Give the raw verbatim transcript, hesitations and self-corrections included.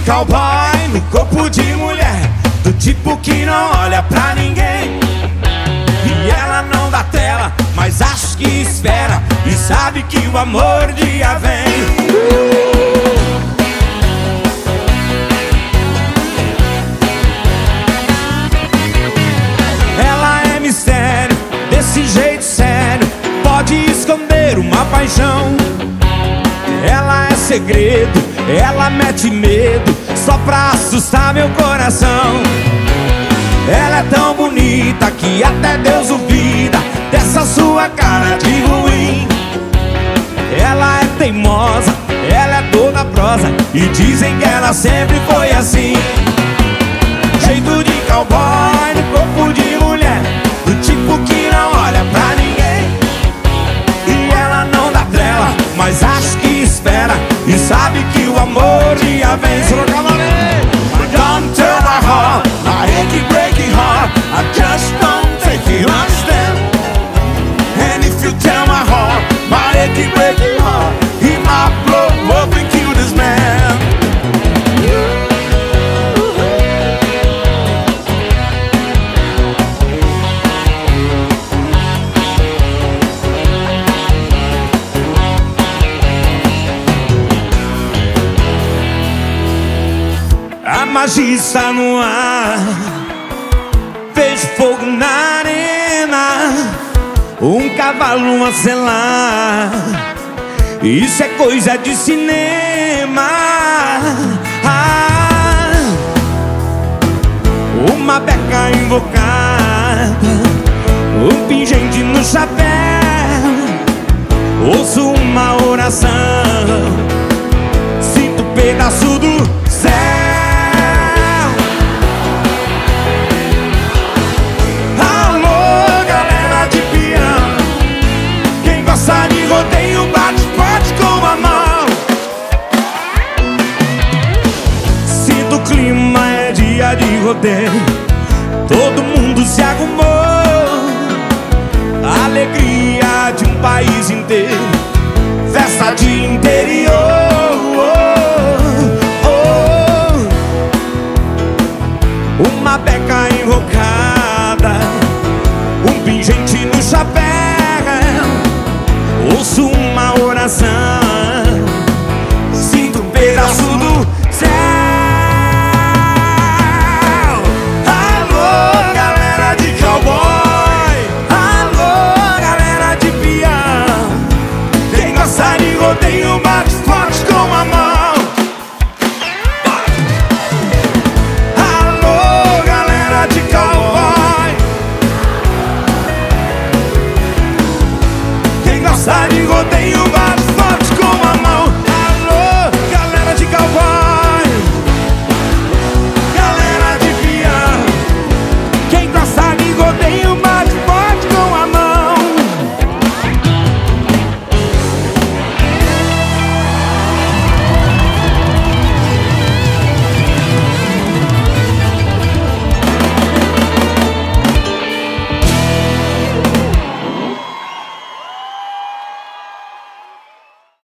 cowboy no corpo de mulher, do tipo que não olha pra ninguém. E ela não dá tela, mas acho que espera e sabe que o amor dia vem. Ela é mistério, desse jeito sério, pode esconder uma paixão. Ela é segredo, ela mete medo, só pra assustar meu coração. Ela é tão bonita que até Deus duvida dessa sua cara de ruim. Ela é teimosa, ela é toda prosa, e dizem que ela sempre foi assim. Jeito de cowboy no corpo de mulher, do tipo que não olha pra ninguém. E ela não dá trela, mas acho que espera e sabe que o amor dia vem. Don't tell my heart, my achy breaking heart, I just don't think you understand. And if you tell my heart, my achy breaking heart, he might blow up and kill this man. A magia está no ar, vejo fogo na arena, um cavalo a selar. Isso é coisa de cinema. Ah, uma beca invocada, um pingente no chapéu, ouço uma oração, sinto um pedaço do